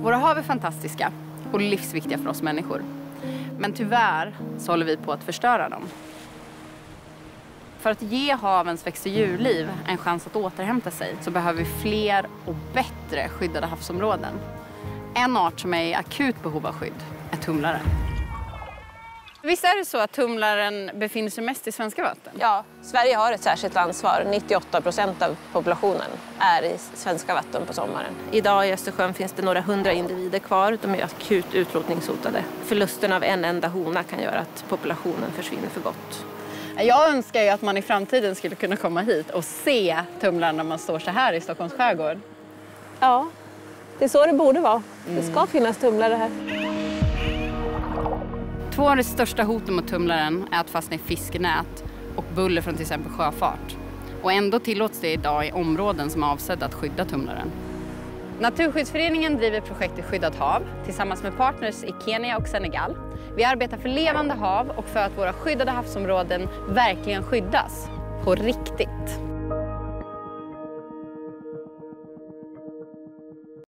Våra hav är fantastiska och livsviktiga för oss människor. Men tyvärr så håller vi på att förstöra dem. För att ge havens växt- och djurliv en chans att återhämta sig så behöver vi fler och bättre skyddade havsområden. En art som är i akut behov av skydd är tumlaren. Visst är det så att tumlaren befinner sig mest i svenska vatten? Ja, Sverige har ett särskilt ansvar. 98% av populationen är i svenska vatten på sommaren. Idag i Östersjön finns det några 100 individer kvar. De är akut utrotningshotade. Förlusten av en enda hona kan göra att populationen försvinner för gott. Jag önskar ju att man i framtiden skulle kunna komma hit och se tumlaren när man står så här i Stockholms skärgård. Ja, det är så det borde vara. Det ska finnas tumlare här. Två av de största hoten mot tumlaren är att fastna i fiskenät och buller från till exempel sjöfart. Och ändå tillåts det idag i områden som är avsedda att skydda tumlaren. Naturskyddsföreningen driver projektet Skyddat hav tillsammans med partners i Kenya och Senegal. Vi arbetar för levande hav och för att våra skyddade havsområden verkligen skyddas. På riktigt.